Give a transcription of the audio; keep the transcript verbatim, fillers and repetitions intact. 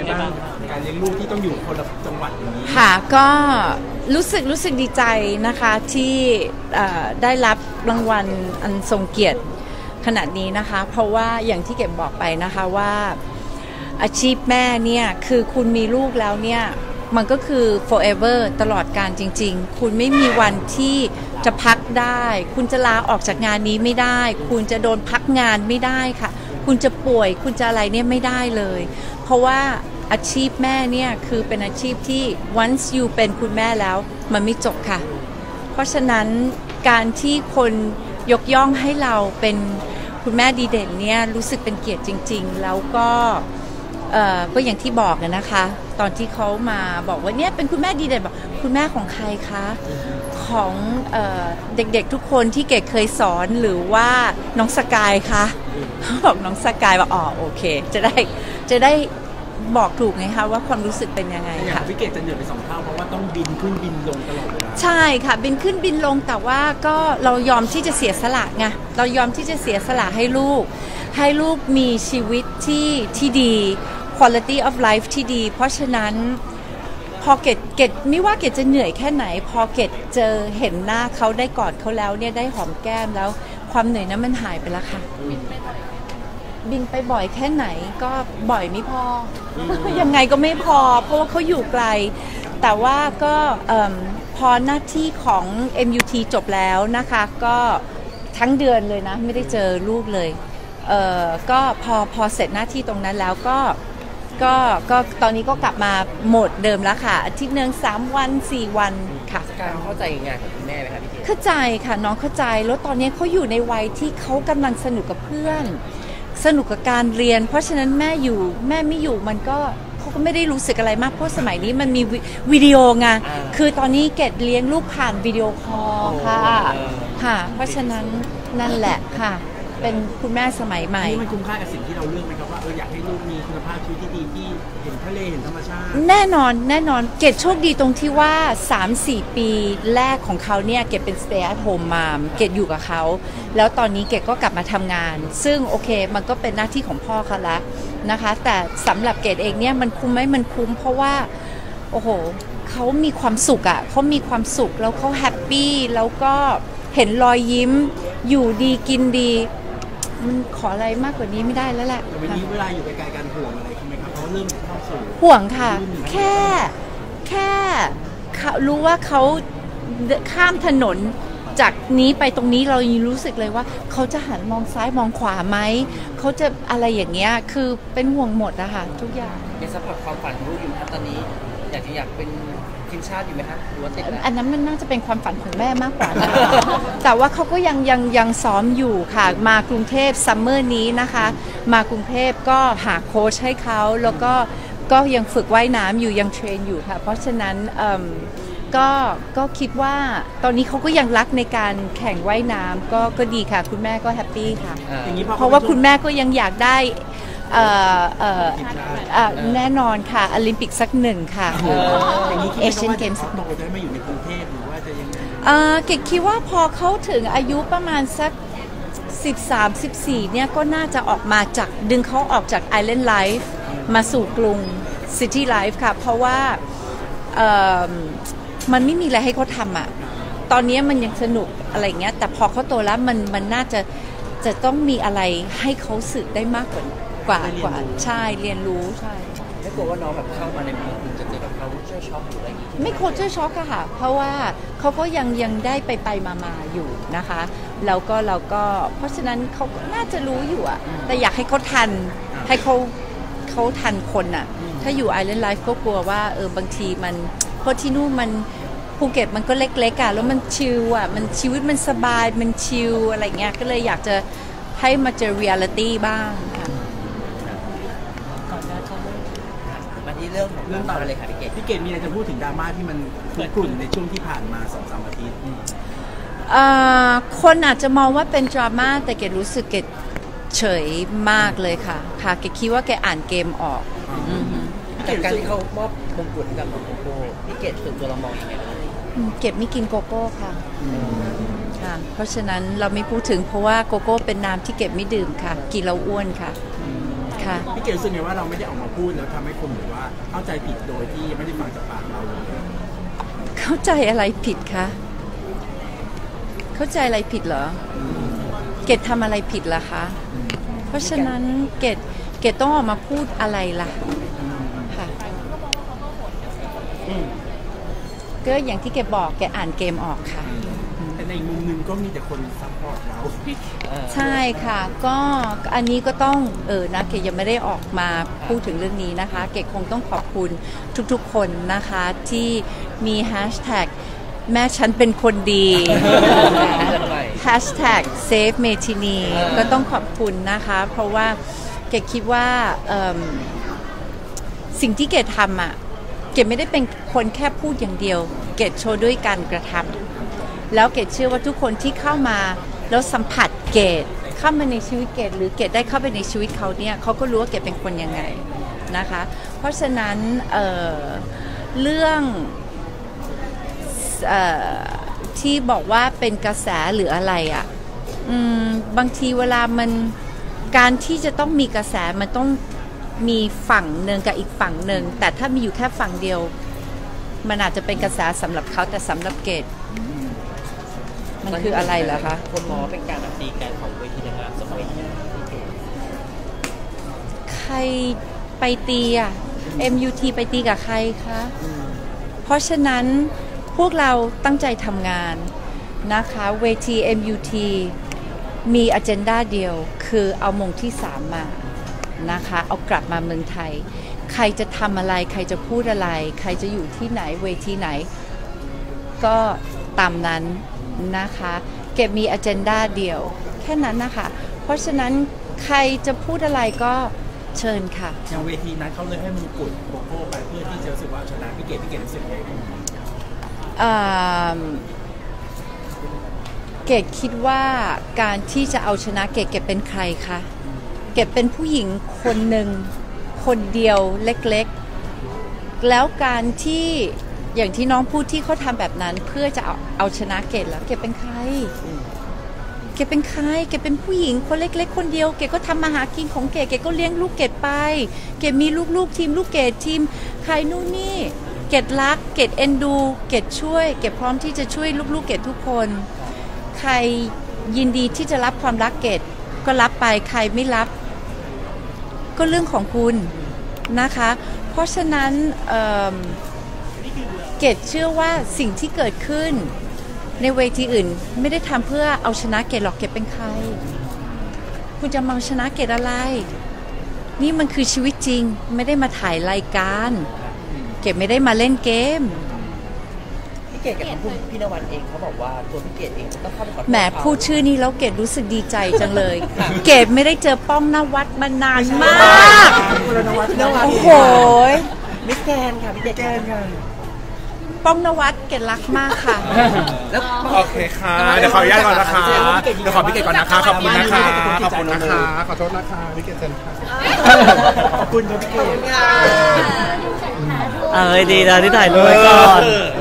ไงบ้างการเลี้ยงลูกที่ต้องอยู่คนละจังหวัดอย่างนี้ค่ะก็รู้สึกรู้สึกดีใจนะคะที่ได้รับรางวัลอันทรงเกียรติขนาดนี้นะคะเพราะว่าอย่างที่เก็บบอกไปนะคะว่าอาชีพแม่เนี่ยคือคุณมีลูกแล้วเนี่ยมันก็คือ forever ตลอดการจริงๆคุณไม่มีวันที่จะพักได้คุณจะลาออกจากงานนี้ไม่ได้คุณจะโดนพักงานไม่ได้ค่ะคุณจะป่วยคุณจะอะไรเนี่ยไม่ได้เลยเพราะว่าอาชีพแม่เนี่ยคือเป็นอาชีพที่ once you เป็นคุณแม่แล้วมันไม่จบค่ะเพราะฉะนั้นการที่คนยกย่องให้เราเป็นคุณแม่ดีเด่นเนี่ยรู้สึกเป็นเกียรติจริงๆแล้วก็เอ่อก็อย่างที่บอกนะคะตอนที่เขามาบอกว่าเนี่ยเป็นคุณแม่ดีเด่นบอกคุณแม่ของใครคะของเอ่อเด็กๆทุกคนที่เกดเคยสอนหรือว่าน้องสกายคะเขาบอกน้องสกายบอกอ๋อโอเคจะได้จะได้บอกถูกไงคะว่าความรู้สึกเป็นยังไงค่ะพี่เกดจะเหนื่อยไปสองเท่าเพราะว่าต้องบินขึ้นบินลงตลอดเวลาใช่ค่ะบินขึ้นบินลงแต่ว่าก็เรายอมที่จะเสียสละไงเรายอมที่จะเสียสละให้ลูกให้ลูกมีชีวิตที่ที่ดี quality of life ที่ดีเพราะฉะนั้นพอเกดเกดไม่ว่าเกดจะเหนื่อยแค่ไหนพอเกดเจอเห็นหน้าเขาได้กอดเขาแล้วเนี่ยได้หอมแก้มแล้วความเหนื่อยนั้นมันหายไปแล้วค่ะบินไปบ่อยแค่ไหนก็บ่อยไม่พอยังไงก็ไม่พอเพราะว่าเขาอยู่ไกลแต่ว่าก็พอหน้าที่ของ เอ็ม ยู ที จบแล้วนะคะก็ทั้งเดือนเลยนะไม่ได้เจอลูกเลยเอ่อก็พอพอเสร็จหน้าที่ตรงนั้นแล้วก็ก็ก็ตอนนี้ก็กลับมาโหมดเดิมแล้วค่ะอาทิตย์นึงสามวันสี่วันค่ะการเข้าใจงานของคุณแม่ไหมคะพี่เกดเข้าใจค่ะน้องเข้าใจแล้วตอนนี้เขาอยู่ในวัยที่เขากำลังสนุกกับเพื่อนสนุกกับการเรียนเพราะฉะนั้นแม่อยู่แม่ไม่อยู่มันก็เขาก็ไม่ได้รู้สึกอะไรมากเพราะสมัยนี้มันมีวิดีโอไงคือตอนนี้เกดเลี้ยงลูกผ่านวิดีโอคอลค่ะค่ะเพราะฉะนั้นนั่นแหละค่ะเป็นคุณแม่สมัยใหม่นี่มันคุ้มค่ากับสิ่งที่เราเลือกไหมครับว่าเอออยากให้ลูกมีคุณภาพชีวิตที่ดีที่เห็นทะเลเห็นธรรมชาติแน่นอนแน่นอนเกดโชคดีตรงที่ว่า สามสี่ ปีแรกของเขาเนี่ยเกดเป็น stay at home mom เกดอยู่กับเขาแล้วตอนนี้เกดก็กลับมาทำงานซึ่งโอเคมันก็เป็นหน้าที่ของพ่อเขาละนะคะแต่สำหรับเกดเองเนี่ยมันคุ้มไหมมันคุ้มเพราะว่าโอ้โหเขามีความสุขอ่ะเขามีความสุขแล้วเขาแฮปปี้แล้วก็เห็นรอยยิ้มอยู่ดีกินดีมันขออะไรมากกว่านี้ไม่ได้แล้วแหละวันนี้เวลาอยู่ไกลๆกันห่วงอะไรใช่ไหมครับเพราะเริ่มเข้าสู่ห่วงค่ะแค่แค่รู้ว่าเขาข้ามถนนจากนี้ไปตรงนี้เรายังรู้สึกเลยว่าเขาจะหันมองซ้ายมองขวาไหมเขาจะอะไรอย่างเงี้ยคือเป็นห่วงหมดนะคะทุกอย่างยังซัพพอร์ตความฝันลูกอยู่นะตอนนี้อยากจะอยากเป็นทีมชาติอยู่ไหมคะหรือว่าติดแล้วอันนั้นมันน่าจะเป็นความฝันของแม่มากกว่านะ แต่ว่าเขาก็ยังยังยังซ้อมอยู่ค่ะมากรุงเทพซัมเมอร์นี้นะคะมากรุงเทพก็หาโค้ชให้เขาแล้วก็ก็ยังฝึกว่ายน้ำอยู่ยังเทรนอยู่ค่ะเพราะฉะนั้นก็ก็คิดว่าตอนนี้เขาก็ยังรักในการแข่งว่ายน้ำก็ก็ดีค่ะคุณแม่ก็แฮปปี้ค่ะเพราะว่าคุณแม่ก็ยังอยากได้เอ่อเอ่อแน่นอนค่ะโอลิมปิกสักหนึ่งค่ะเอเชียนเกมส์สักโตจะไม่อยู่ในกรุงเทพหรือว่าจะยังไงเอ่อเกดคิดว่าพอเขาถึงอายุประมาณสักสิบสาม สิบสี่เนี่ยก็น่าจะออกมาจากดึงเขาออกจาก Island Life มาสู่กรุง City Life ค่ะเพราะว่าเอ่อมันไม่มีอะไรให้เขาทำอ่ะตอนนี้มันยังสนุกอะไรเงี้ยแต่พอเขาโตแล้วมันมันน่าจะจะต้องมีอะไรให้เขาสึกได้มากกว่ากว่ากว่าใช่เรียนรู้ใช่ไม่กลัวว่าน้องแบบเข้ามาในเมืองคุณจะเจอแบบเขาเจอช็อกหรืออะไรอย่างนี้ไม่โคเจอช็อกอะค่ะเพราะว่าเขาก็ยังยังได้ไปไปมามาอยู่นะคะแล้วก็เราก็เพราะฉะนั้นเขาน่าจะรู้อยู่อะแต่อยากให้เขาทันให้เขาเขาทันคนอะถ้าอยู่ Island Life ก็กลัวว่าเออบางทีมันเพราะที่นู่นมันภูเก็ตมันก็เล็กๆอะแล้วมันชิลอะมันชีวิตมันสบายมันชิลอะไรเงี้ยก็เลยอยากจะให้มาเจอเรียลิตี้บ้างค่ะมาที่เรื่องเรื่องต่อเลยค่ะพี่เกดพี่เกดมีอะไรจะพูดถึงดราม่าที่มันคุกรุ่นในช่วงที่ผ่านมา สองสาม อาทิตย์คนอาจจะมองว่าเป็นดราม่าแต่เกดรู้สึกเกดเฉยมากเลยค่ะค่ะเกดคิดว่าเกดอ่านเกมออกแต่การที่เขามอบมงกุฎกับโกโก้พี่เกดส่วนตัวเรามองยังไงเกดไม่กินโกโก้ค่ะค่ะเพราะฉะนั้นเราไม่พูดถึงเพราะว่าโกโก้เป็นน้ำที่เก็บไม่ดื่มค่ะกินแล้วอ้วนค่ะค่ะค่ะพี่เกดรู้สึกไงว่าเราไม่ได้ออกมาพูดแล้วทำให้คนเหมือนว่าเข้าใจผิดโดยที่ไม่ได้ฟังจากปากเราเลยเข้าใจอะไรผิดคะเข้าใจอะไรผิดเหรอเกดทำอะไรผิดล่ะคะเพราะฉะนั้นเกดเกดต้องออกมาพูดอะไรล่ะค่ะก็อย่างที่เกดบอกเกดอ่านเกมออกค่ะแต่ในมุมหนึงก็มีแต่คนซัพพอร์ตเราใช่ค่ะก็อันนี้ก็ต้องเออนะเกดยังไม่ได้ออกมาพูดถึงเรื่องนี้นะคะเกดคงต้องขอบคุณทุกๆคนนะคะที่มีแฮชแท็กแม่ฉันเป็นคนดีแฮชแท็กเซฟเมทินีก็ต้องขอบคุณนะคะเพราะว่าเกดคิดว่าสิ่งที่เกดทำอ่ะเกดไม่ได้เป็นคนแค่พูดอย่างเดียวเกดโชว์ด้วยการกระทำแล้วเกดเชื่อว่าทุกคนที่เข้ามาแล้วสัมผัสเกดเข้ามาในชีวิตเกดหรือเกดได้เข้าไปในชีวิตเขาเนี่ยเขาก็รู้ว่าเกดเป็นคนยังไงนะคะเพราะฉะนั้น เ, เรื่องเอที่บอกว่าเป็นกระแสหรืออะไรอ่ะบางทีเวลามันการที่จะต้องมีกระแสมันต้องมีฝั่งหนึ่งกับอีกฝั่งหนึ่งแต่ถ้ามีอยู่แค่ฝั่งเดียวมันอาจจะเป็นกระแสสำหรับเขาแต่สำหรับเกดมันคืออะไรเหรอคะคนมองว่าเป็นการตีกันของเวทีนางงามสมัยนี้ใครไปตีอ่ะ เอ็ม ยู ที ไปตีกับใครคะเพราะฉะนั้นพวกเราตั้งใจทำงานนะคะเวที เอ็ม ยู ที มีอเจนดาเดียวคือเอามงที่สามมานะคะเอากลับมาเมืองไทยใครจะทำอะไรใครจะพูดอะไรใครจะอยู่ที่ไหนเวทีไหนก็ตามนั้นนะคะเก็บมีอเจนดาเดียวแค่นั้นนะคะเพราะฉะนั้นใครจะพูดอะไรก็เชิญค่ะอย่างเวทีนั้นเขาเลยให้มงกุฎโกโก้ไปเพื่อที่จะรู้สึกว่าชนะพี่เกดพี่เกดรู้สึกไงเกดคิดว่าการที่จะเอาชนะเกดเกดเป็นใครคะเกดเป็นผู้หญิงคนหนึ่งคนเดียวเล็กๆแล้วการที่อย่างที่น้องพูดที่เขาทำแบบนั้นเพื่อจะเอาเอาชนะเกดแล้วเกดเป็นใครเกดเป็นใครเกดเป็นผู้หญิงคนเล็กๆคนเดียวเกดก็ทำมาหากินของเกดเกดก็เลี้ยงลูกเกดไปเกดมีลูกๆทีมลูกเกดทีมใครนู่นนี่เกดรักเกดเอ็นดูเกดช่วยเกดพร้อมที่จะช่วยลูกๆเกดทุกคนใครยินดีที่จะรับความรักเกดก็รับไปใครไม่รับก็เรื่องของคุณนะคะเพราะฉะนั้น เ, เกดเชื่อว่าสิ่งที่เกิดขึ้นในเวทีอื่นไม่ได้ทำเพื่อเอาชนะเกดหรอกเกดเป็นใครคุณจะมาเอาชนะเกดอะไรนี่มันคือชีวิตจริงไม่ได้มาถ่ายรายการเกดไม่ได้มาเล่นเกมพี่เกดกับคุณพี่นวัลเองเขาบอกว่าตัวพี่เกดเองต้องเข้าไปขอโทษแหมพูดชื่อนี้แล้วเกดรู้สึกดีใจจังเลยเกดไม่ได้เจอป้องนวัดมานานมากโอ้โหมิสแกนค่ะพี่เกดแกนค่ะป้องนวัดเกดรักมากค่ะแล้วโอเคค่ะเดี๋ยวขออนุญาตก่อนนะคะเดี๋ยวขอพี่เกดก่อนนะคะขอบคุณนะคะขอบคุณนะคะขอโทษนะคะพี่เกดเซนค่ะขอบคุณครับพี่เกดเออดีนะที่ถ่ายรูปไว้ก่อน